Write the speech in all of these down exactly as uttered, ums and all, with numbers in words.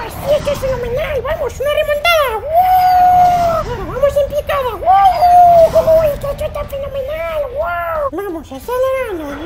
Sí, esto es fenomenal. Vamos, una remontada. ¡Wow! Ahora vamos en picada. ¡Wow! ¡Uy, que esto está fenomenal! ¡Wow! Vamos acelerando.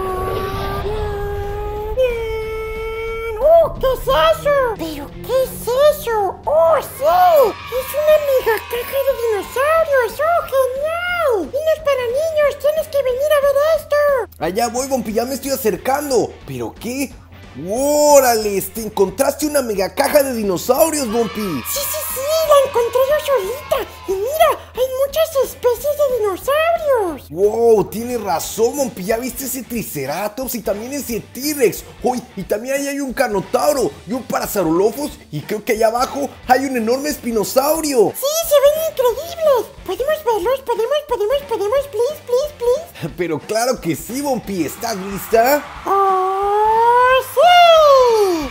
¡Oh, qué es eso! ¿Pero qué es eso? ¡Oh, sí! ¡Es una mega caja de dinosaurios! ¡Oh, genial! ¡Niños para niños! ¡Tienes que venir a ver esto! Allá voy, Bumpy, ya me estoy acercando. ¿Pero qué? ¡Órale! Te encontraste una mega caja de dinosaurios, Bumpy. Sí, sí, sí, la encontré yo solita. Y mira, hay muchas especies de dinosaurios. ¡Wow! Tienes razón, Bumpy. ¿Ya viste ese Triceratops y también ese T-Rex? ¡Uy! Y también ahí hay un Carnotauro y un Parasaurolophus. Y creo que allá abajo hay un enorme espinosaurio. Sí, se ven increíbles. ¿Podemos verlos? ¿Podemos, podemos, podemos? Please, please, please. Pero claro que sí, Bumpy. ¿Estás lista? ¡Oh, sí!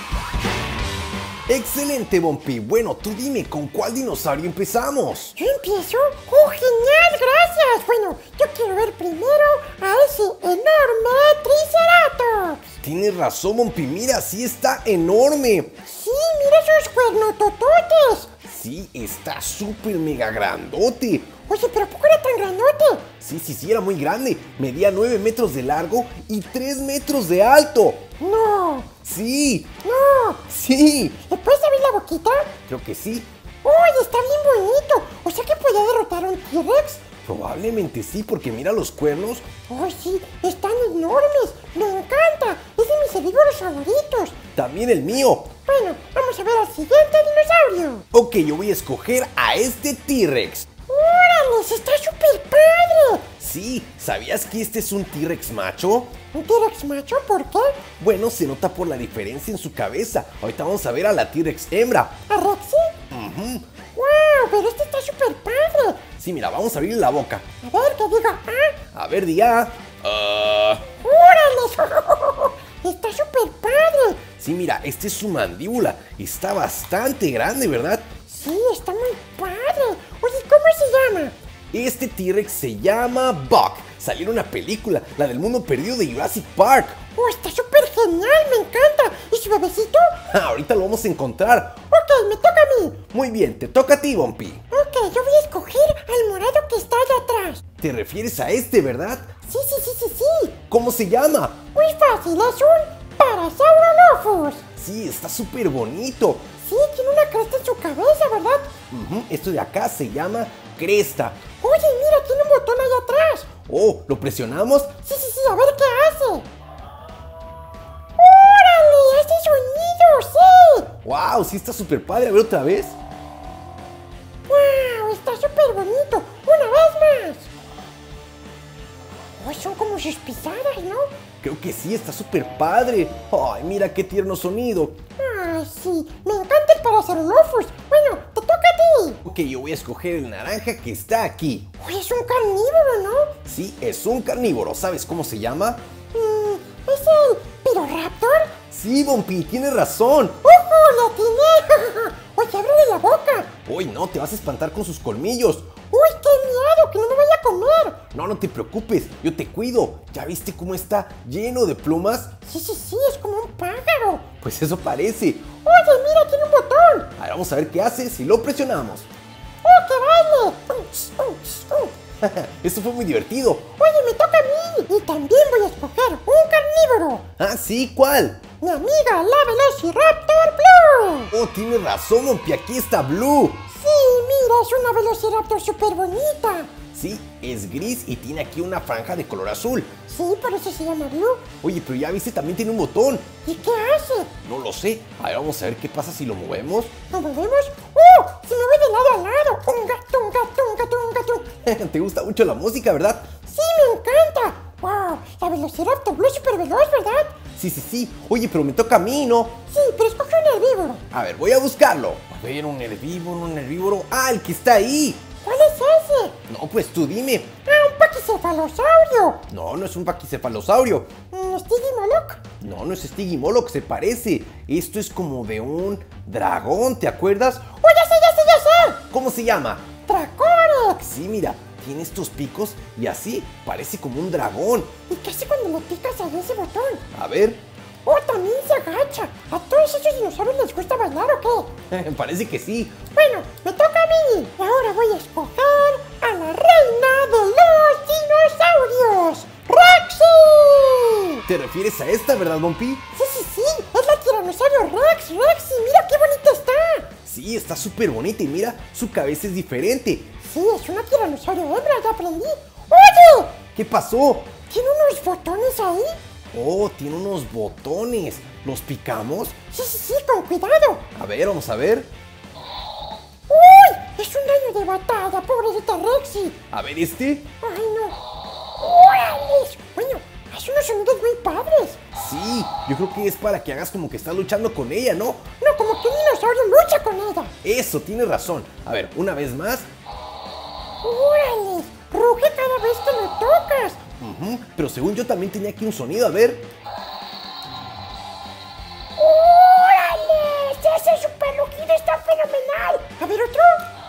¡Excelente, Bumpy! Bueno, tú dime, ¿con cuál dinosaurio empezamos? ¿Yo empiezo? ¡Oh, genial! ¡Gracias! Bueno, yo quiero ver primero a ese enorme Triceratops. Tienes razón, Bumpy. Mira, sí está enorme. Sí, mira esos cuernotototes. Sí, está súper mega grandote. Oye, ¿pero a poco era tan grandote? Sí, sí, sí, era muy grande. Medía nueve metros de largo y tres metros de alto. No. Sí. No. Sí. ¿Le puedes abrir la boquita? Creo que sí. ¡Uy, está bien bonito! O sea que podía derrotar a un T-Rex. Probablemente sí, porque mira los cuernos. ¡Uy, sí! ¡Están enormes! ¡Me encanta! Es de mis herbívoros favoritos. También el mío. Bueno, vamos a ver al siguiente dinosaurio. Ok, yo voy a escoger a este T-Rex. ¡Órale! ¡Está súper padre! Sí, ¿sabías que este es un T-Rex macho? ¿Un T-Rex macho? ¿Por qué? Bueno, se nota por la diferencia en su cabeza. Ahorita vamos a ver a la T-Rex hembra. ¿A Rexy? Ujú. ¡Wow! Pero este está súper padre. Sí, mira, vamos a abrirle la boca. A ver, que diga ¡ah! A ver, diga. Ah. ¡Órale! ¡Está súper padre! Sí, mira, esta es su mandíbula. Está bastante grande, ¿verdad? Sí, está muy padre. Oye, ¿cómo se llama? Este T-Rex se llama Buck. Salió en una película, la del mundo perdido de Jurassic Park. ¡Oh, está súper genial! ¡Me encanta! ¿Y su bebecito? Ah, ahorita lo vamos a encontrar. Ok, me toca a mí. Muy bien, te toca a ti, Bumpy. Ok, yo voy a escoger al morado que está allá atrás. Te refieres a este, ¿verdad? Sí, sí, sí, sí, sí. ¿Cómo se llama? Muy fácil, es un Parasaurolophus. Sí, está súper bonito. Sí, tiene una cresta en su cabeza, ¿verdad? Ujú, esto de acá se llama cresta. Oye, mira, tiene un botón allá atrás. Oh, ¿lo presionamos? Sí, sí, sí, a ver qué hace. ¡Órale! ¡Hace sonido! ¡Sí! ¡Wow! Sí está súper padre. A ver otra vez. ¡Wow! Está súper bonito. ¡Una vez más! Oh, son como sus pisadas, ¿no? Creo que sí, está súper padre. ¡Ay, mira qué tierno sonido! ¡Ay, sí! ¡Me encanta el Parasaurolophus! Bueno, te toca a ti. Ok, yo voy a escoger el naranja que está aquí. Uy, es un carnívoro, ¿no? Sí, es un carnívoro. ¿Sabes cómo se llama? Mm, ¿es el Piroraptor? Sí, Bumpy, tienes razón. ¡Ojo! ¡Le atiné! Oye, ábrele la boca. Uy, no, te vas a espantar con sus colmillos. ¡Uy, qué miedo! ¡Que no me vaya a comer! No, no te preocupes, yo te cuido. ¿Ya viste cómo está lleno de plumas? Sí, sí, sí, es como un pájaro. Pues eso parece. Oye, mira, tiene un botón. A ver, vamos a ver qué hace si lo presionamos. ¡Oh, que baile! Uch, uch, uch. Eso fue muy divertido. Oye, me toca a mí. Y también voy a escoger un carnívoro. Ah, sí, ¿cuál? Mi amiga, la Velociraptor Blue. Oh, tienes razón, Bumpy, aquí está Blue. Sí, mira, es una Velociraptor súper bonita. Sí, es gris y tiene aquí una franja de color azul. Sí, por eso se llama Blue. Oye, pero ya viste, también tiene un botón. ¿Y qué hace? No lo sé. A ver, vamos a ver qué pasa si lo movemos. ¿Lo movemos? ¡Oh! Se mueve de lado a lado. Un gato, un gato, un gato, un gato. Te gusta mucho la música, ¿verdad? Sí, me encanta. ¡Wow! La Velociraptor Blue es súper veloz, ¿verdad? Sí, sí, sí. Oye, pero me toca a mí, ¿no? Sí, pero escoge un herbívoro. A ver, voy a buscarlo. A ver, un herbívoro, un herbívoro. ¡Ah, el que está ahí! ¿Cuál es ese? No, pues tú dime. ¡Ah, un paquicefalosaurio! No, no es un paquicefalosaurio. Mm, ¿Stygimoloch? No, no es Stygimoloch, se parece. Esto es como de un dragón, ¿te acuerdas? ¡Oh, ya sé, ya sé, ya sé! ¿Cómo se llama? ¡Dracorex! Sí, mira, tiene estos picos y así parece como un dragón. ¿Y qué hace cuando le picas a ese botón? A ver. ¡Oh, también se agacha. ¿A todos esos dinosaurios les gusta bailar o qué? Parece que sí. Bueno, me toca a mí. Y ahora voy a escoger a la reina de los dinosaurios, ¡Rexy! ¿Te refieres a esta, verdad, Bumpy? Sí, sí, sí. Es la tiranosaurio Rex, Rexy. Mira qué bonita está. Sí, está súper bonita y mira, su cabeza es diferente. Sí, es una tiranosaurio hembra, ya aprendí. ¡Oye! ¿Qué pasó? ¿Tiene unos botones ahí? Oh, tiene unos botones. ¿Los picamos? Sí, sí, sí, con cuidado. A ver, vamos a ver. ¡Uy! Es un daño de batalla, pobrecita Rexy. A ver este. ¡Ay, no! ¡Órale! Bueno, hace unos sonidos muy padres. Sí, yo creo que es para que hagas como que estás luchando con ella, ¿no? No, como que un dinosaurio lucha con ella. Eso, tienes razón. A ver, una vez más. ¡Órale! Ruge cada vez que lo tocas. Ujú, pero según yo también tenía aquí un sonido, a ver. ¡Órale! ¡Ese super rugido está fenomenal! A ver, otro.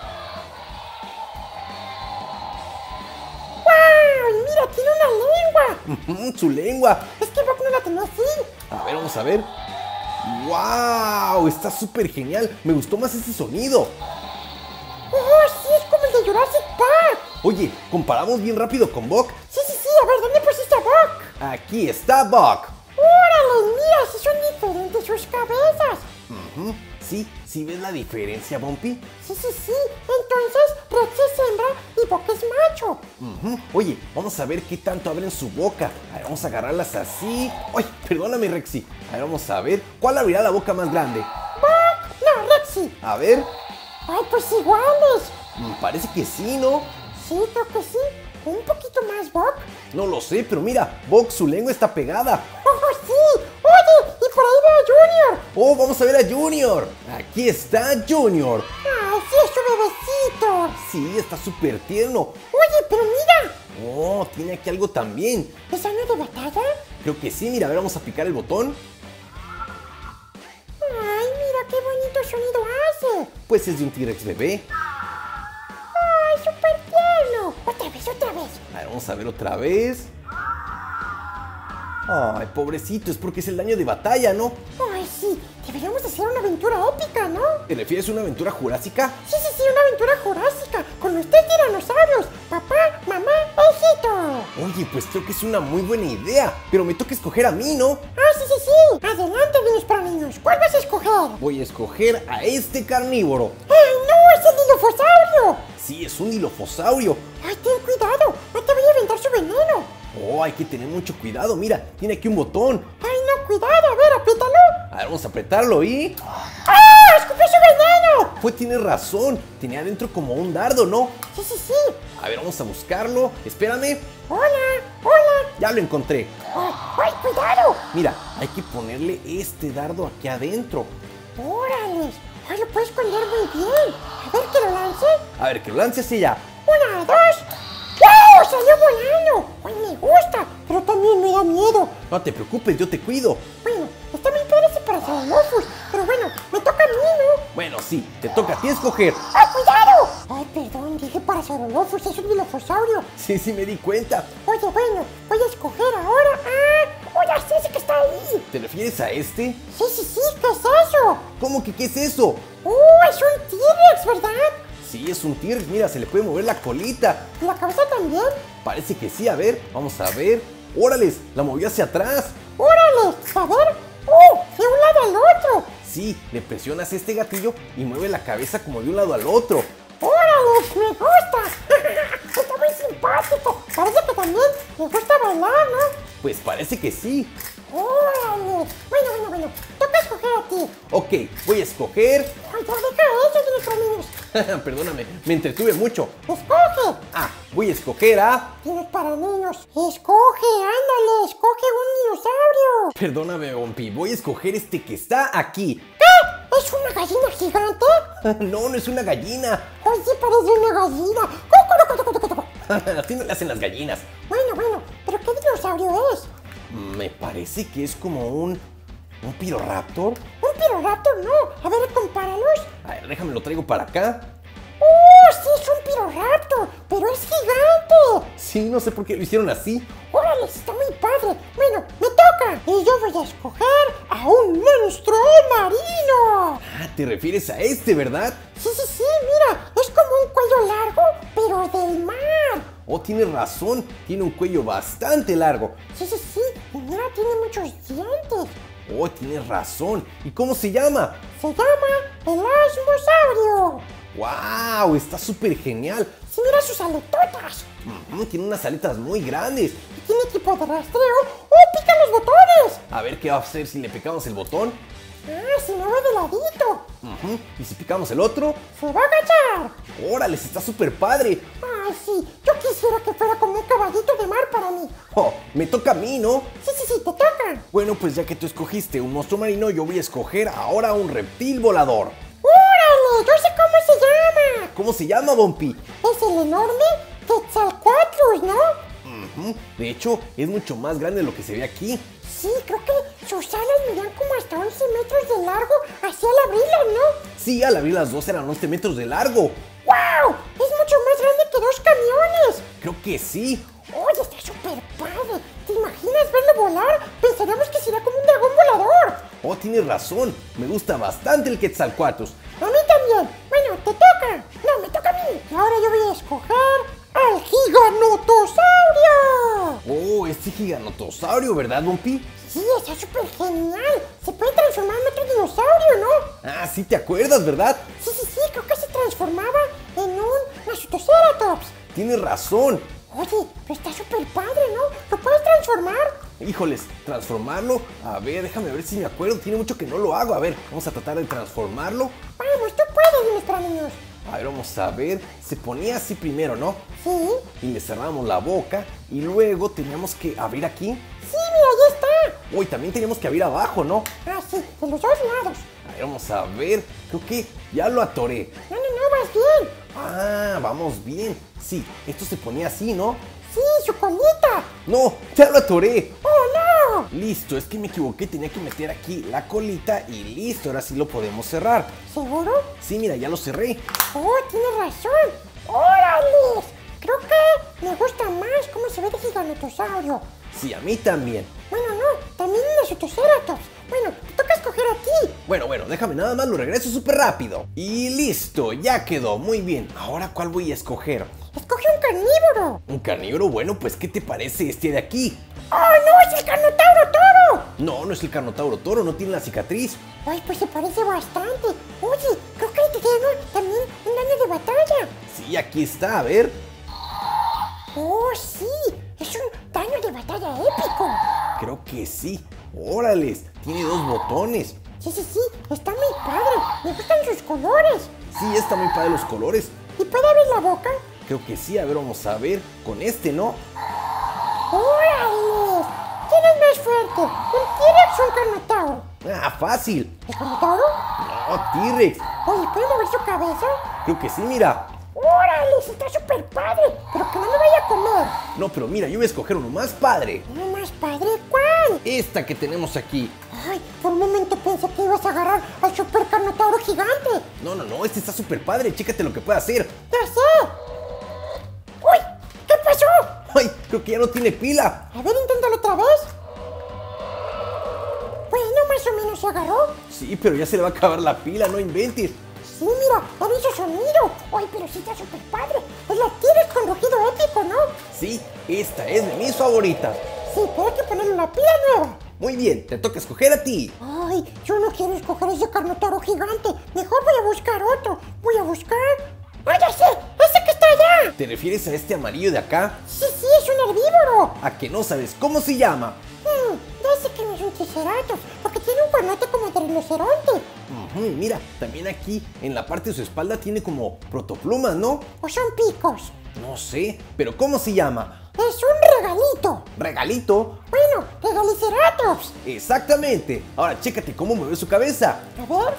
¡Wow! ¡Mira, tiene una lengua! Ujú, su lengua. Es que Bob no la tenía así. A ver, vamos a ver. ¡Wow! Está súper genial. Me gustó más ese sonido. ¡Oh, sí! Es como el de Jurassic Park. Oye, comparamos bien rápido con Buck. Sí, sí, sí. A ver, ¿dónde pusiste a Buck? Aquí está Buck. ¡Órale! Mira, sí son diferentes sus cabezas. Ujú, sí, ¿sí ves la diferencia, Bumpy? Sí, sí, sí. Entonces, Rex es hembra y Buck es macho. Ujú, oye, vamos a ver qué tanto abren su boca. A ver, vamos a agarrarlas así. ¡Ay, perdóname, Rexy! A ver, vamos a ver. ¿Cuál abrirá la boca más grande? Buck, no, Rexy. A ver. Ay, pues iguales. mm, Parece que sí, ¿no? Sí, creo que sí. Un poquito más, Buck. No lo sé, pero mira, Buck, su lengua está pegada. ¡Oh, sí! ¡Oye! Y por ahí veo a Junior. ¡Oh, vamos a ver a Junior! Aquí está Junior. ¡Ay, sí, es su bebecito! Sí, está súper tierno. Oye, pero mira. Oh, tiene aquí algo también. ¿Es año de batalla? Creo que sí, mira, a ver, vamos a picar el botón. ¡Ay, mira qué bonito sonido hace! Pues es de un T-Rex bebé. ¡Ay, súper tierno! Otra vez, otra vez. A ver, vamos a ver otra vez. Ay, pobrecito, es porque es el daño de batalla, ¿no? ¡Ay, sí! Deberíamos hacer una aventura épica, ¿no? ¿Te refieres a una aventura jurásica? Sí, sí, sí, una aventura jurásica con los tres tiranosaurios. Papá, mamá, hijito. Oye, pues creo que es una muy buena idea, pero me toca escoger a mí, ¿no? ¡Ah, sí, sí, sí! Adelante, niños para niños. ¿Cuál vas a escoger? Voy a escoger a este carnívoro. ¡Ay, no! ¡Es el dilofosaurio! Sí, es un dilofosaurio. ¡Ay, ten cuidado! ¡No te voy a aventar su veneno! Oh, hay que tener mucho cuidado, mira, tiene aquí un botón. ¡Ay, no! ¡Cuidado! A ver, apriétalo. A ver, vamos a apretarlo y... ¡Ah! ¡Escupió su veneno! Pues tienes razón, tenía adentro como un dardo, ¿no? Sí, sí, sí. A ver, vamos a buscarlo. Espérame, ¡Hola! ¡Hola! ya lo encontré. ¡Ay, ay, cuidado! Mira, hay que ponerle este dardo aquí adentro. ¡Órale! ¡Ay, lo puedes esconder muy bien! A ver, que lo lance. A ver, que lo lance hacia allá. ¡Una, dos! ¡Wow! ¡Salió volando! ¡Ay, me gusta! Pero también me da miedo. No te preocupes, yo te cuido. Bueno, está muy padre ese Parasaurolophus. Pero bueno, me toca a mí, ¿no? Bueno, sí, te toca a ti escoger. ¡Ay, cuidado! Ay, perdón, dije Parasaurolophus, es un dilofosaurio. Sí, sí, me di cuenta. Oye, bueno, voy a escoger ahora. ¡Ah! ¡Oye, es ese que está ahí! ¿Te refieres a este? Sí, sí, sí, ¿qué es eso? ¿Cómo que qué es eso? ¡Uh! Es un T-Rex, ¿verdad? Sí, es un T-Rex, mira, se le puede mover la colita. ¿Y la cabeza también? Parece que sí, a ver, vamos a ver. ¡Órales! La movió hacia atrás. ¡Órale! A ver. ¡Uh! De un lado al otro. Sí, le presionas este gatillo y mueve la cabeza como de un lado al otro. ¡Órale! ¡Me gusta! Está muy simpático. Parece que también le gusta bailar, ¿no? Pues parece que sí. ¡Órale! Bueno, bueno, bueno. Toca escoger a ti. Ok, voy a escoger... ¡Ay, ya deja eso, tienes para niños! Perdóname, me entretuve mucho. ¡Escoge! Ah, voy a escoger a... Tienes para niños. ¡Escoge! ¡Ándale! ¡Escoge un dinosaurio! Perdóname, Bumpy, voy a escoger este que está aquí. ¿Qué? ¿Es una gallina gigante? No, no es una gallina. ¡Ay, sí parece una gallina! ¡Coco, coco, coco, coco! Así no le hacen las gallinas. Bueno, bueno, ¿pero qué dinosaurio es? Me parece que es como un... ¿Un piroraptor? ¡Un piroraptor no! A ver, compáralos. A ver, déjame lo traigo para acá. ¡Oh, sí es un piroraptor! ¡Pero es gigante! Sí, no sé por qué lo hicieron así. ¡Órale, está muy padre! Bueno, me toca. Y yo voy a escoger a un monstruo marino. Ah, ¿te refieres a este, verdad? Sí, sí, sí, mira, es como un cuello largo, pero del mar. Oh, tienes razón, tiene un cuello bastante largo. Sí, sí, sí, y mira, tiene muchos dientes. Oh, tienes razón. ¿Y cómo se llama? Se llama el Asmosaurio. ¡Wow! Está súper genial. Sí, mira sus aletotas. Uh-huh, tiene unas aletas muy grandes. Y tiene equipo de rastreo. ¡Oh, pica los botones! A ver qué va a hacer si le picamos el botón. Ah, se mueve de ladito. Uh-huh. ¿Y si picamos el otro? Se va a agachar. ¡Órale! Está súper padre. Ay, sí, yo quisiera que fuera como un caballito de mar para mí. Oh, me toca a mí, ¿no? Sí, sí, sí, te toca. Bueno, pues ya que tú escogiste un monstruo marino, yo voy a escoger ahora un reptil volador. ¡Órale! Yo sé cómo se llama. ¿Cómo se llama, Bumpy? Es el enorme Quetzalcoatlus, ¿no? Uh-huh. De hecho, es mucho más grande de lo que se ve aquí. Sí, creo que sus alas medían como hasta once metros de largo hacia al abrirlas, ¿no? Sí, al abrir las dos eran once metros de largo. ¡Wow! Es mucho más grande que dos camiones. Creo que sí. Oye, está súper padre. ¿Te imaginas verlo volar? Pensaríamos que sería como un dragón volador. Oh, tienes razón. Me gusta bastante el Quetzalcoatlus. A mí también. Bueno, te toca. No, me toca a mí. Y ahora yo voy a escoger al Giganotosaurio. Oh, este giganotosaurio, ¿verdad, Bumpy? Sí, está súper genial. Se puede transformar en otro dinosaurio, ¿no? Ah, sí te acuerdas, ¿verdad? Sí, sí, sí. Creo que se transformaba en un Nasutoceratops. Tienes razón. Oye, pero está súper padre, ¿no? ¿Lo puedes transformar? Híjoles, transformarlo. A ver, déjame ver si me acuerdo. Tiene mucho que no lo hago. A ver, vamos a tratar de transformarlo. Vamos, tú puedes, mis para niños. A ver, vamos a ver. Se ponía así primero, ¿no? Sí. Y le cerramos la boca. Y luego teníamos que abrir aquí. Sí, mira, ya está. Uy, también teníamos que abrir abajo, ¿no? Ah, sí, de los dos lados. A ver, vamos a ver. Creo que ya lo atoré. No, no, no, vas bien. Ah, vamos bien. Sí, esto se ponía así, ¿no? Sí, su colita. ¡No! ¡Ya lo atoré! ¡Oh, no! Listo, es que me equivoqué. Tenía que meter aquí la colita y listo. Ahora sí lo podemos cerrar. ¿Seguro? Sí, mira, ya lo cerré. Oh, tienes razón. ¡Órale! Creo que me gusta más cómo se ve el giganotosaurio. Sí, a mí también. Bueno, no, también el Nasutoceratops. Bueno, te toca escoger a ti. Bueno, bueno, déjame nada más, lo regreso súper rápido. Y listo, ya quedó, muy bien. Ahora, ¿cuál voy a escoger? Escoge un carnívoro. ¿Un carnívoro? Bueno, pues, ¿qué te parece este de aquí? ¡Oh, no! ¡Es el Carnotauro Toro! No, no es el Carnotauro Toro, no tiene la cicatriz. Ay, pues se parece bastante. Oye, creo que tiene también un daño de batalla. Sí, aquí está, a ver. Oh, sí, es un daño de batalla épico. Creo que sí. Órales, tiene dos botones. Sí, sí, sí, está muy padre. Me gustan sus colores. Sí, está muy padre los colores. ¿Y puede abrir la boca? Creo que sí, a ver, vamos a ver. Con este, ¿no? ¡Órale! ¿Quién es más fuerte? ¿Un T-Rex o un Carnotauro? Ah, fácil. ¿El Carnotauro? No, T-Rex. Oye, ¿puede mover su cabeza? Creo que sí, mira. ¡Órale! Está súper padre. Pero que no me vaya a comer. No, pero mira, yo voy a escoger uno más padre. ¿Uno más padre? ¿Cuál? Esta que tenemos aquí. Ay, por un momento pensé que ibas a agarrar al super Carnotauro gigante. No, no, no, este está súper padre. Chécate lo que puede hacer. ¡Ya sé! ¡Uy! ¿Qué pasó? Ay, creo que ya no tiene pila. A ver, inténtalo otra vez. Bueno, más o menos se agarró. Sí, pero ya se le va a acabar la pila, no inventes. Sí, mira, ahora hizo sonido. Ay, pero sí está súper padre. Es la T-Rex con rugido épico, ¿no? Sí, esta es de mis favoritas. Sí, pero hay que ponerle una pila nueva. Muy bien, te toca escoger a ti. Ay, yo no quiero escoger ese Carnotauro gigante. Mejor voy a buscar otro. Voy a buscar... ¡Ah, ya sé! ¡Ese que está allá! ¿Te refieres a este amarillo de acá? Sí, sí, es un herbívoro. ¿A que no sabes cómo se llama? Hmm, ya sé que no es un triceratops, porque tiene un cuernote como de rinoceronte. Ujú, mira, también aquí en la parte de su espalda tiene como protoplumas, ¿no? ¿O son picos? No sé, pero ¿cómo se llama? Es un regalito. ¿Regalito? Bueno, regaliceratops. Exactamente. Ahora chécate cómo mueve su cabeza. A ver.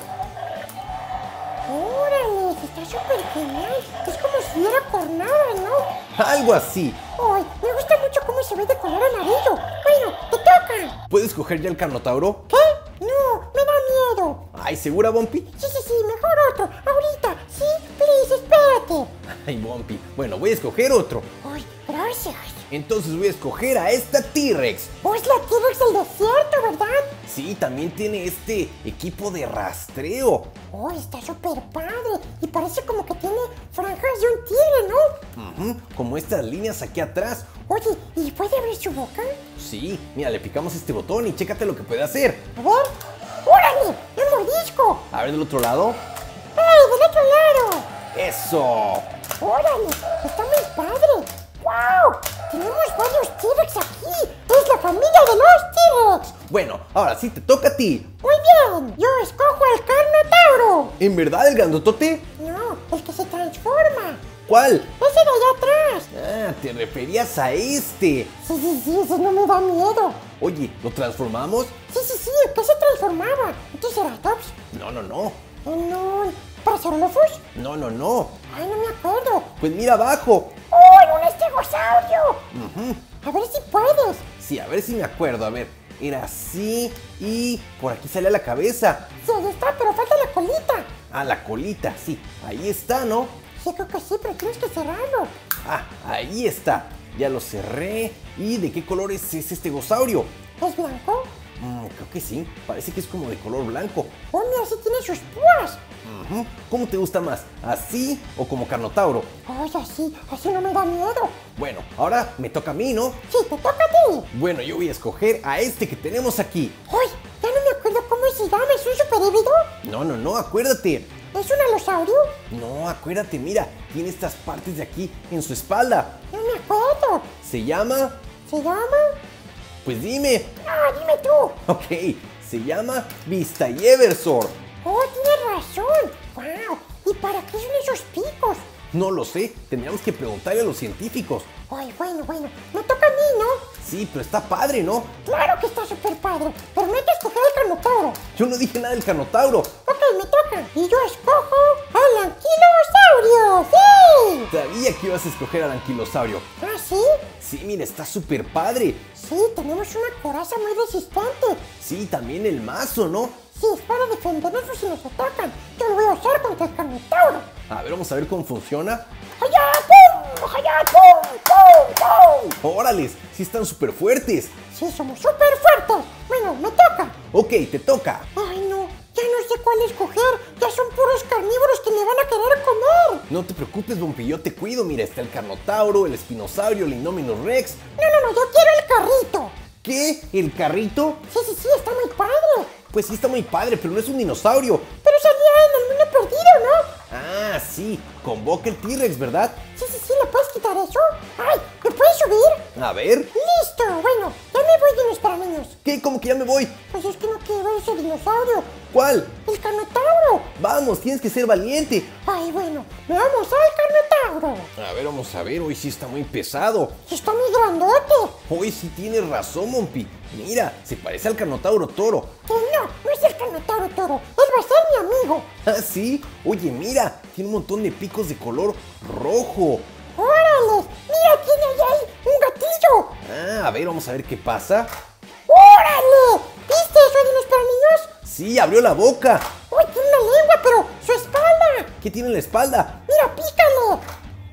Órale, está súper genial. Es como si hubiera cornada, ¿no? Algo así. Ay, me gusta mucho cómo se ve de color amarillo. Bueno, te toca. ¿Puedes escoger ya el Carnotauro? ¿Qué? No, me da miedo. Ay, ¿segura, Bumpy? Sí, sí, sí, mejor otro. Ahorita. Sí, please, espérate. Ay, Bumpy. Bueno, voy a escoger otro. Ay, gracias. Entonces voy a escoger a esta T-Rex. Oh, es la T-Rex del desierto, ¿verdad? Sí, también tiene este equipo de rastreo. Oh, está súper padre. Y parece como que tiene franjas de un tigre, ¿no? Ujú, como estas líneas aquí atrás. Oye, ¿y puede abrir su boca? Sí, mira, le picamos este botón y chécate lo que puede hacer. A ver. ¡Órale! ¡Un mordisco! A ver del otro lado. ¡Ay, del otro lado! ¡Eso! ¡Órale! ¡Está muy padre! ¡Wow! Tenemos varios T-Rex aquí. Es la familia de los T-Rex. Bueno, ahora sí te toca a ti. Muy bien. Yo escojo al Carnotauro. ¿En verdad el grandotote? No, el que se transforma. ¿Cuál? Ese de allá atrás. Ah, te referías a este. Sí, sí, sí, ese no me da miedo. Oye, ¿lo transformamos? Sí, sí, sí, ¿en qué se transformaba? ¿En Triceratops? No, no, no. ¿En un Parasaurolophus? No, no, no. Ay, no me acuerdo. Pues mira abajo. ¡Oh, en un estegosaurio! Ujú. A ver si puedes. Sí, a ver si me acuerdo. A ver, era así y por aquí sale la cabeza. Sí, ahí está, pero falta la colita. Ah, la colita, sí. Ahí está, ¿no? Sí, creo que sí, pero tienes que cerrarlo. Ah, ahí está. Ya lo cerré. ¿Y de qué color es ese estegosaurio? ¿Es blanco? Mm, creo que sí. Parece que es como de color blanco. Oh, mira, sí tiene sus púas. Ujú. ¿Cómo te gusta más? ¿Así o como Carnotauro? Ay, así, así no me da miedo. Bueno, ahora me toca a mí, ¿no? Sí, te toca a ti. Bueno, yo voy a escoger a este que tenemos aquí. Ay, ya no me acuerdo cómo se llama. ¿Es un superhíbrido? No, no, no, acuérdate. ¿Es un alosaurio? No, acuérdate, mira, tiene estas partes de aquí en su espalda. No me acuerdo. Se llama... ¿Se llama? Pues dime. Ah, dime tú. Ok, se llama Vistayéversor. Oh, tienes razón. Wow. ¿Y para qué son esos picos? No lo sé, tendríamos que preguntarle a los científicos. Ay, bueno, bueno. Me toca a mí, ¿no? Sí, pero está padre, ¿no? Claro que está súper padre. Pero no hay que escoger el Carnotauro. Yo no dije nada del Carnotauro. Ok, me toca. Y yo escojo al anquilosaurio. ¡Sí! Sabía que ibas a escoger al anquilosaurio. ¿Ah, sí? Sí, mira, está súper padre. Sí, tenemos una coraza muy resistente. Sí, también el mazo, ¿no? Sí, es para defendernos si nos atacan. Yo lo voy a usar contra el Carnotauro. A ver, vamos a ver cómo funciona. ¡Allá, pum! ¡Allá, pum! ¡Pum, pum! ¡Órales! Sí están súper fuertes. Sí, somos súper fuertes. Bueno, me toca. Ok, te toca. Ay, no. Ya no sé cuál escoger. Ya son puros carnívoros que me van a querer comer. No te preocupes, Bumpy, yo te cuido. Mira, está el Carnotauro, el Espinosaurio, el Indominus Rex. No, no, no. Yo quiero el carrito. ¿Qué? ¿El carrito? Sí, sí, sí. Está muy padre. Pues sí está muy padre, pero no es un dinosaurio. Pero salía en el mundo perdido, ¿no? Ah, sí, convoca el T-Rex, ¿verdad? Sí, sí, sí. ¿Le puedes quitar eso? ¡Ay! ¿Me puedes subir? A ver. ¡Listo! Bueno, ya me voy, dinos para niños. ¿Qué? ¿Cómo que ya me voy? Pues es que no quiero ver ese dinosaurio. ¿Cuál? ¡El Carnotauro! Vamos, tienes que ser valiente. Ay, bueno, veamos al Carnotauro. A ver, vamos a ver, hoy sí está muy pesado. Está muy grandote. Hoy sí tienes razón, Bumpy. Mira, se parece al Carnotauro Toro. Que no, no es el Carnotauro Toro. Él va a ser mi amigo. Ah, sí. Oye, mira, tiene un montón de picos de color rojo. ¡Órale! ¡Mira, tiene ahí un gatillo! Ah, a ver, vamos a ver qué pasa. ¡Órale! ¿Viste eso de los para niños? Sí, abrió la boca. ¡Uy, tiene una lengua, pero su espalda! ¿Qué tiene en la espalda? ¡Mira, pícale!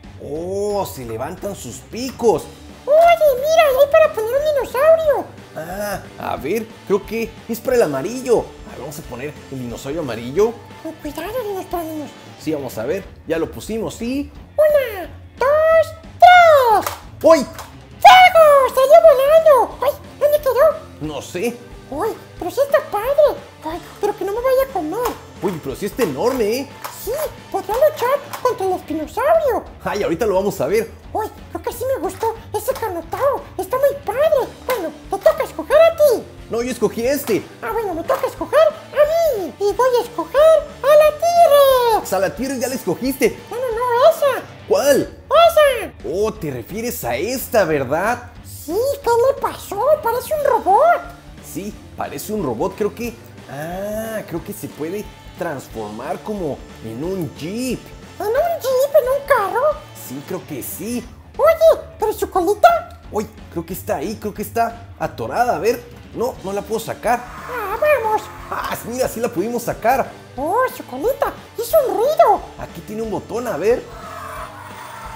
Oh, se levantan sus picos. ¡Oye, mira, ahí hay para poner un dinosaurio! Ah, a ver, creo que es para el amarillo. A ver, vamos a poner el dinosaurio amarillo. Con cuidado de los para niños. Sí, vamos a ver. Ya lo pusimos, ¿sí? ¡Una, dos, tres! ¡Uy! ¡Fuego! ¡Salió volando! ¡Ay! ¿Dónde quedó? No sé. ¡Uy! Pero sí está padre. ¡Ay! Pero que no me vaya a comer. Oye, pero sí está enorme, ¿eh? Sí, podría luchar contra el espinosaurio. Ay, ahorita lo vamos a ver. Uy, creo que sí me gustó ese Carnotauro. Está muy padre. Bueno, te toca escoger a ti. No, yo escogí este. Ah, bueno, me toca escoger a mí. Y voy a escoger a la T-Rex. A la T-Rex ya la escogiste. No, no, no, esa. ¿Cuál? ¡Esa! Oh, te refieres a esta, ¿verdad? Sí, ¿qué le pasó? Parece un robot. Sí, parece un robot, creo que... Ah, creo que se puede transformar como en un jeep. ¿En un jeep? ¿En un carro? Sí, creo que sí. Oye, ¿pero su colita? Uy, creo que está ahí, creo que está atorada. A ver, no, no la puedo sacar. Ah, vamos. Ah, mira, sí la pudimos sacar. Oh, su colita hizo un ruido. Aquí tiene un botón, a ver.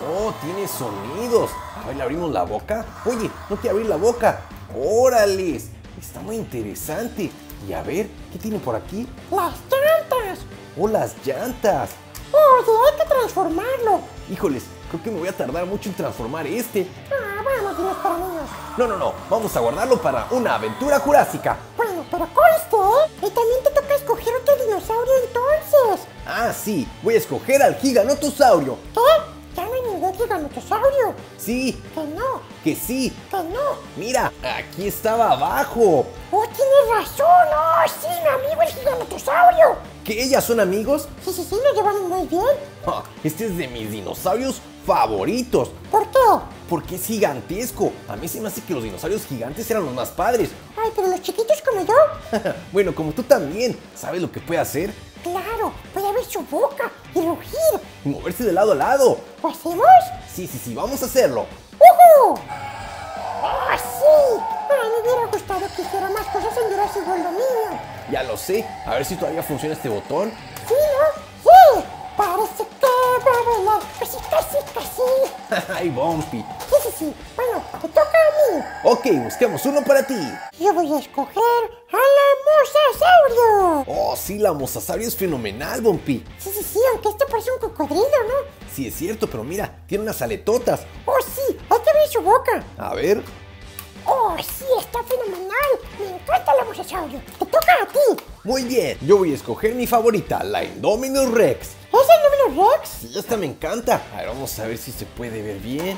Oh, tiene sonidos. A ver, le abrimos la boca. Oye, no quiere abrir la boca. ¡Órales! Está muy interesante. Y a ver, ¿qué tiene por aquí? ¡Las llantas! ¡Oh, las llantas! Oye, hay que transformarlo. Híjoles, creo que me voy a tardar mucho en transformar este. Ah, vamos, dinos para niños. No, no, no. Vamos a guardarlo para una aventura jurásica. Bueno, pero conste, ¿eh? Y también te toca escoger otro dinosaurio entonces. Ah, sí. Voy a escoger al giganotosaurio. ¿Qué? ¿Ya no hay ningún giganotosaurio? Sí, Que no, que sí. que no. Mira, aquí estaba abajo. ¡Oh, tienes razón! ¡Oh, sí, mi amigo el giganotosaurio! ¿Que ellas son amigos? Sí, sí, sí, nos llevamos muy bien. Ah, este es de mis dinosaurios favoritos. ¿Por qué? Porque es gigantesco. A mí se me hace que los dinosaurios gigantes eran los más padres. Ay, pero los chiquitos como yo. Bueno, como tú también. ¿Sabes lo que puede hacer? Claro, puede abrir su boca y rugir. Y moverse de lado a lado. ¿Lo hacemos? Sí, sí, sí, vamos a hacerlo. ¡Ujú! ¡Ah, sí! Ay, me hubiera gustado que hiciera más cosas en Jurassic World Dominion. Ya lo sé. A ver si todavía funciona este botón. ¿Sí, no? ¡Sí! Parece que va a volar. Casi, casi, casi. ¡Ay, Bumpy! Sí, sí, sí. Bueno, te toca a mí. Ok, busquemos uno para ti. Yo voy a escoger a la mosasaurio. Oh, sí, la mosasaurio es fenomenal, Bumpy. Sí, sí, sí, aunque esto parece un cocodrilo, ¿no? Sí, es cierto, pero mira, tiene unas aletotas. Oh, sí, hay que abrir su boca. A ver. Oh, sí, está fenomenal. Me encanta la mosasaurio. Te toca a ti. Muy bien, yo voy a escoger mi favorita, la Indominus Rex. ¿Es el número Rex? Sí, esta me encanta. A ver, vamos a ver si se puede ver bien.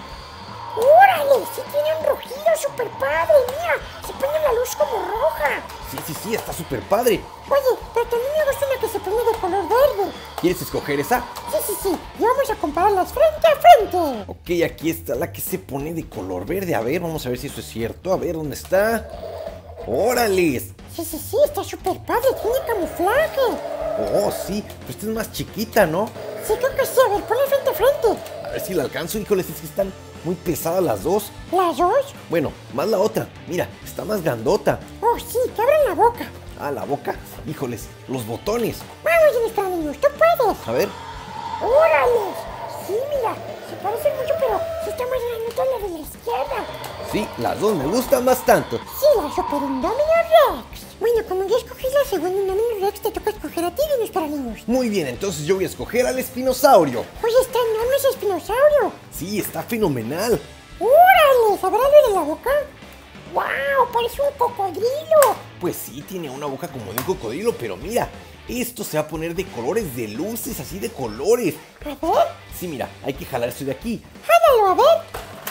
¡Órale! Sí tiene un rugido súper padre. Mira, se pone la luz como roja. Sí, sí, sí, está súper padre. Oye, pero también me gusta una que se pone de color verde. ¿Quieres escoger esa? Sí, sí, sí. Y vamos a compararlas frente a frente. Ok, aquí está la que se pone de color verde. A ver, vamos a ver si eso es cierto. A ver, ¿dónde está? ¡Órale! Sí, sí, sí, está súper padre. Tiene camuflaje. Oh, sí, pero esta es más chiquita, ¿no? Sí, creo que sí. A ver, ponla frente a frente. A ver si la alcanzo. Híjoles, es que están muy pesadas las dos. ¿Las dos? Bueno, más la otra. Mira, está más grandota. Oh, sí, que abran la boca. Ah, la boca. Híjoles, los botones. Vamos, nuestros niños, tú puedes. A ver. ¡Órale! Sí, mira, se parecen mucho, pero sí está más grandota la de la izquierda. Sí, las dos me gustan bastante. Sí, la Super Indominus Rex. Bueno, como ya escogí la segunda Indominus Rex, te toca escoger a ti, dinos para niños. Muy bien, entonces yo voy a escoger al espinosaurio. Oye, está enorme ese espinosaurio. Sí, está fenomenal. ¡Órale! ¿Sabrá abrir la boca? ¡Wow! Parece un cocodrilo. Pues sí, tiene una boca como de un cocodrilo, pero mira, esto se va a poner de colores, de luces, así de colores. A ver. Sí, mira, hay que jalar esto de aquí. Jálalo, a ver.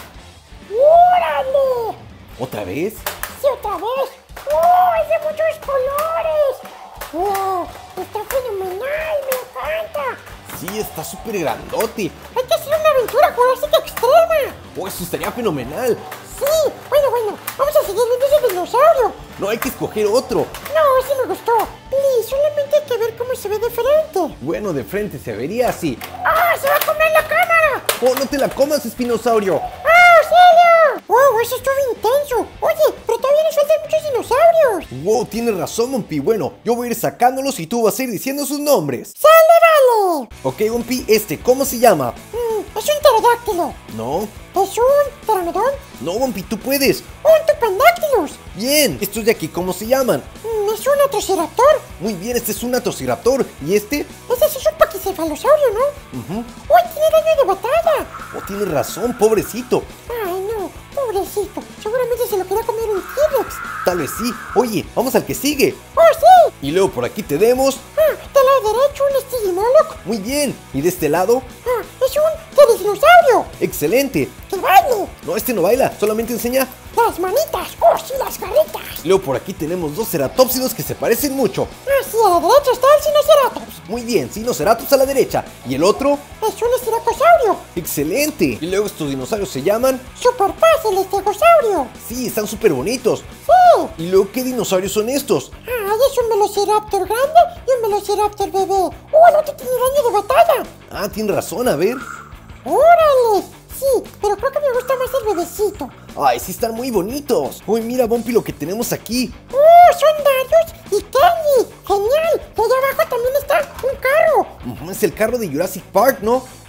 ¡Órale! ¿Otra vez? Sí, otra vez. ¡Oh! ¡Es de muchos colores! ¡Wow! Está fenomenal, me encanta. Sí, está súper grandote. Hay que hacer una aventura jurásica extrema. Oh, eso estaría fenomenal. Sí, bueno, bueno, vamos a seguir viendo ese dinosaurio. No, hay que escoger otro. No, ese me gustó. Please, solamente hay que ver cómo se ve de frente. Bueno, de frente se vería así. ¡Ah! ¡Se va a comer la cámara! ¡Oh, no te la comas, espinosaurio! ¡Ah, auxilio! ¡Wow! Eso estuvo intenso. Oye, pero todavía nos faltan muchos dinosaurios. Wow, tienes razón, Bumpy. Bueno, yo voy a ir sacándolos y tú vas a ir diciendo sus nombres. ¡Sale, vale! Ok, Bumpy, este, ¿cómo se llama? Mm, es un pterodáctilo. No, Es un pteranodón. no, Bumpy, tú puedes. Un tupandáctilos. Bien, estos de aquí, ¿cómo se llaman? Mm, es un atroceraptor. Muy bien, este es un atosiraptor. ¿Y este? Ese sí es un paquicefalosaurio, ¿no? Ujú. ¡Uy, tiene daño de batalla! Oh, tienes razón, pobrecito. Ay, no, pobrecito. Seguramente se lo quería comer un T-Rex. Tal vez sí. Oye, vamos al que sigue. ¡Oh, sí! Y luego por aquí tenemos. Ah, del lado derecho un Stygimoloch. Muy bien. Y de este lado. Ah, es un pterodinosaurio. Excelente. ¡Que baile! No, este no baila, solamente enseña. Las manitas. ¡Oh, sí, las garritas! Y luego por aquí tenemos dos ceratópsidos que se parecen mucho. Ah, sí, a la derecha está el Sinoceratops. Muy bien, Sinoceratops a la derecha. Y el otro. Es un estiracosaurio. Excelente. Y luego estos dinosaurios se llaman. Super fácil, el estegosaurio. Sí, están súper bonitos. Sí. Y luego, ¿qué dinosaurios son estos? Ah, es un velociraptor grande y un velociraptor bebé. ¡Oh, el otro tiene daño de batalla! Ah, tienes razón, a ver. ¡Órale! Sí, pero creo que me gusta más el bebecito. Ay, sí están muy bonitos. Uy, mira, Bumpy, lo que tenemos aquí. ¡Oh, son Darius y Kenny! ¡Genial! Y allá abajo también está un carro. Ujú, es el carro de Jurassic Park, ¿no?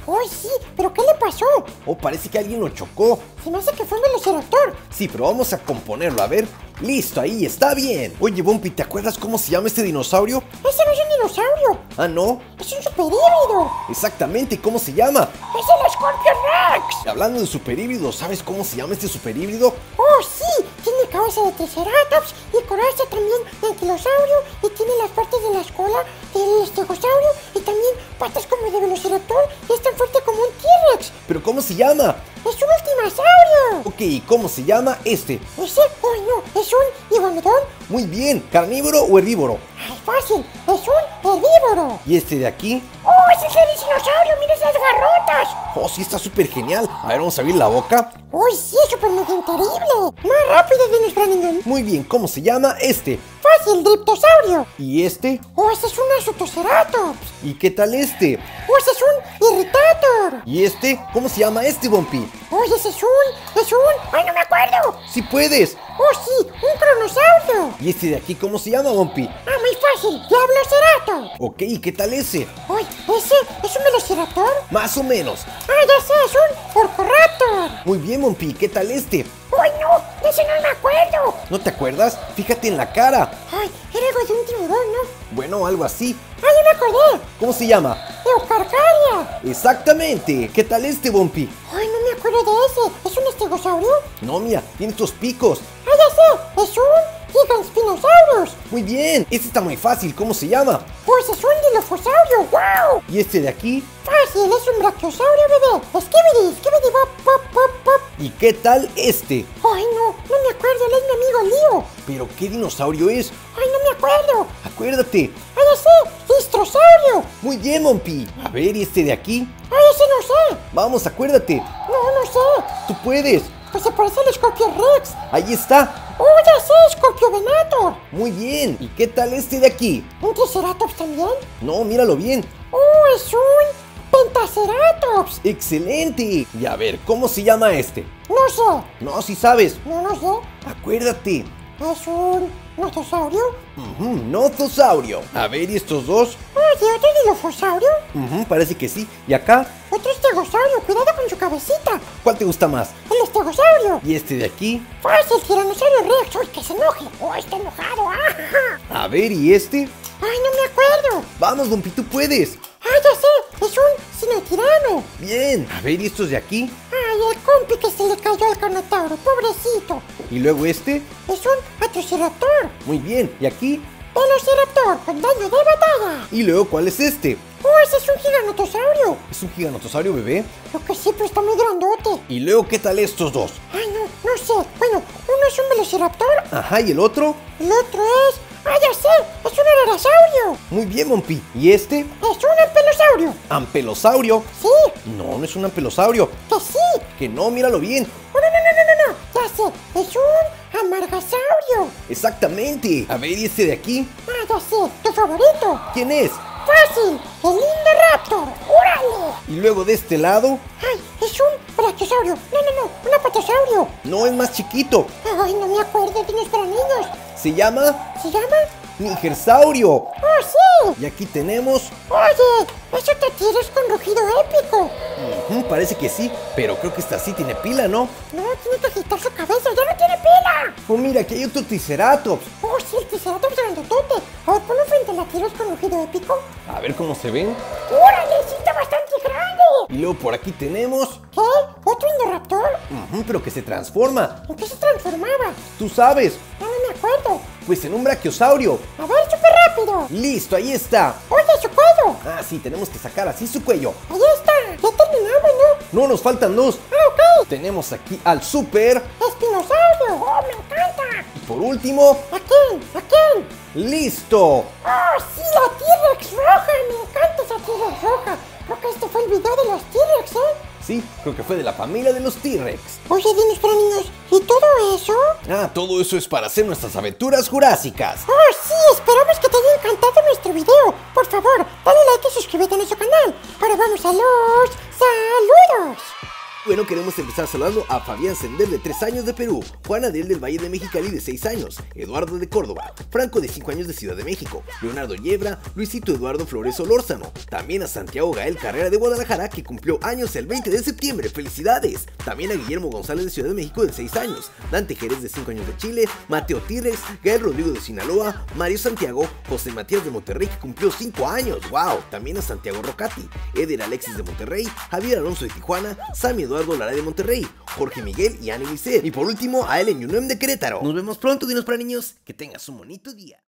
¡Uy, sí! ¿Pero qué le pasó? Oh, parece que alguien lo chocó. Se me hace que fue un velociraptor. Sí, pero vamos a componerlo, a ver. Listo, ahí, está bien. Oye, Bumpy, ¿te acuerdas cómo se llama este dinosaurio? Ese no es un dinosaurio. Ah, ¿no? Es un superhíbrido. Exactamente, ¿cómo se llama? Es el Scorpion Rex. Hablando de superhíbrido, ¿sabes cómo se llama este superhíbrido? ¡Oh, sí! Tiene cabeza de triceratops y coraza también de anquilosaurio y tiene las partes de la cola del estegosaurio y también patas como de velociraptor y es tan fuerte como un T-Rex. ¿Pero cómo se llama? ¡Es un ultimasaurio! Ok, ¿y cómo se llama este? ¿Ese? ¡Ay, no! ¿Es un iguanodón? Muy bien, ¿carnívoro o herbívoro? ¡Ay, fácil! ¡Es un herbívoro! ¿Y este de aquí? ¡Oh, es el dinosaurio! ¡Mira esas garrotas! Oh, sí, está súper genial. A ver, vamos a abrir la boca. ¡Uy, sí! ¡Es súper mega increíble! ¡Más rápido de nuestra niña! Muy bien, ¿cómo se llama este? ¡Fácil! ¡Driptosaurio! ¿Y este? ¡Oh, ese es un Azotoceratops! ¿Y qué tal este? ¡Oh, ese es un Irritator! ¿Y este? ¿Cómo se llama este, Bumpy? ¡Oh, ese es un... es un... ¡ay, no me acuerdo! ¡Sí puedes! ¡Oh, sí! ¡Un cronosaurio! ¿Y este de aquí cómo se llama, Bumpy? ¡Ah, muy fácil! ¡Diablocerato! Ok, ¿y qué tal ese? ¡Ay, ese es un velociraptor! Más o menos. ¡Ah, ya sé! ¡Es un Orcoraptor! Muy bien, Bumpy, ¿qué tal este? ¡Ay, no! ¡De ese no me acuerdo! ¿No te acuerdas? Fíjate en la cara. ¡Ay, era algo de un tiburón, ¿no? Bueno, algo así. ¡Ah, ya me acordé! ¿Cómo se llama? ¡Eucarcaria! Exactamente. ¿Qué tal este, Bumpy? ¡Ay, no me acuerdo de ese! ¿Es un estegosaurio? No, mira, tiene estos picos. ¡Ah, ya sé! ¡Es un Giganspinosaurus! Muy bien, este está muy fácil. ¿Cómo se llama? ¡Pues es un Dilophosaurus! ¡Wow! ¿Y este de aquí? ¡Fácil! ¡Es un Brachiosaurio, bebé! ¡Skibidi! ¡Skibidi! ¡Pop, pop, pop, pop! ¿Y qué tal este? ¡Ay, no! ¡No me acuerdo! ¡Él es mi amigo Leo! ¿Pero qué dinosaurio es? ¡Ay, no me acuerdo! Acuérdate. ¡Ay, ya sé! ¡Distrosaurio! Muy bien, Bumpy. A ver, ¿y este de aquí? ¡Ay, ese no sé! Vamos, acuérdate. ¡No, no sé! Tú puedes. Pues se parece al Scorpion Rex. Ahí está. ¡Oh, ya sé! ¡Scorpiovenator! Muy bien. ¿Y qué tal este de aquí? ¿Un Triceratops también? No, míralo bien. ¡Oh, es un Pentaceratops! ¡Excelente! Y a ver, ¿cómo se llama este? No sé. No, si sabes. No, no sé. Acuérdate. ¿Es un Notosaurio? Ujú, notosaurio. A ver, ¿y estos dos? Oye, ¿otro Dilophosaurio? Ujú, parece que sí. ¿Y acá? Otro estegosaurio. Cuidado con su cabecita. ¿Cuál te gusta más? El estegosaurio. ¿Y este de aquí? Fácil, Tiranosaurio Rex. ¡Uy, que se enoje! ¡Oh, está enojado! ¡Ah! A ver, ¿y este? ¡Ay, no me acuerdo! Vamos, Bumpy, tú puedes. ¡Ah, ya sé! ¡Es un Sinotirano! Bien. A ver, ¿y estos de aquí? ¡Ay, el compi que se le cayó al Carnotauro! ¡Pobrecito! ¿Y luego este? ¡Es un Atrociraptor! Muy bien. ¿Y aquí? ¡Velociraptor! ¡Con daño de batalla! ¿Y luego cuál es este? ¡Oh, ese es un Giganotosaurio! ¿Es un giganotosaurio bebé? Lo que sí, pero está muy grandote. ¿Y luego qué tal estos dos? ¡Ay, no! No sé. Bueno, uno es un Velociraptor. Ajá, ¿y el otro? El otro es... ¡ah, ya sé! ¡Es un Ararasaurio! Muy bien, Bumpy. ¿Y este? ¡Es un Ampelosaurio! ¿Ampelosaurio? ¡Sí! No, no es un ampelosaurio. ¡Que sí! Que no, míralo bien. ¡Oh, no, no, no, no, no! no! ¡Ya sé! ¡Es un Amargasaurio! Exactamente. A ver, ¿y este de aquí? ¡Ah, ya sé! ¡Tu favorito! ¿Quién es? ¡Fácil! ¡El Indoraptor! ¡Órale! Y luego de este lado, ¡Ay! ¡Es un Brachiosaurio! ¡No, no, no! ¡Un Apatosaurio! no es más chiquito. ¡Ay, no me acuerdo! ¡Tienes para niños! Se llama ¿Se llama? Nigersaurio. ¡Oh, sí! Y aquí tenemos... Oye, eso te tiras con rugido épico. Ujú, parece que sí, pero creo que esta sí tiene pila, ¿no? No, tiene que agitar su cabeza, ya no tiene pila. Oh, mira, aquí hay otro Triceratops. Oh, sí, el Triceratops grandotote. A ver, ponlo frente a la tiras con rugido épico. A ver cómo se ven. ¡Órale, sí está bastante grande! Y luego por aquí tenemos... ¿Qué? ¿Otro Indoraptor? Ujú, pero que se transforma. ¿En qué se transformaba? Tú sabes. Ya no me acuerdo. Pues en un brachiosaurio. A ver, súper rápido. Listo, ahí está. Oye, su cuello. Ah, sí, tenemos que sacar así su cuello. Ahí está. Ya terminamos, ¿no? No, nos faltan dos. Ah, ok. Tenemos aquí al super. Espinosaurio. Oh, me encanta. Y por último, ¿A quién? ¿A quién? ¡listo! ¡Oh, sí, la T-Rex roja! ¡Me encanta esa T-Rex roja! Creo que este fue el video de los T-Rex, ¿eh? Sí, creo que fue de la familia de los T-Rex. Oye, dinos para niños, ¿y todo eso? Ah, todo eso es para hacer nuestras aventuras jurásicas. ¡Oh, sí! Esperamos que te haya encantado nuestro video. Por favor, dale like y suscríbete a nuestro canal. Ahora vamos a los saludos. Bueno, queremos empezar saludando a Fabián Sender de tres años de Perú, Juan Adel del Valle de Mexicali de seis años, Eduardo de Córdoba, Franco de cinco años de Ciudad de México, Leonardo Yebra, Luisito Eduardo Flores Solórzano, también a Santiago Gael Carrera de Guadalajara que cumplió años el veinte de septiembre, ¡felicidades! También a Guillermo González de Ciudad de México de seis años, Dante Jerez de cinco años de Chile, Mateo Tirres, Gael Rodrigo de Sinaloa, Mario Santiago, José Matías de Monterrey que cumplió cinco años, ¡wow! También a Santiago Rocati, Eder Alexis de Monterrey, Javier Alonso de Tijuana, Sammy Eduardo Lara de Monterrey, Jorge Miguel y Annie Licet. Y por último a Ellen Yunem de Querétaro. Nos vemos pronto, dinos para niños. Que tengas un bonito día.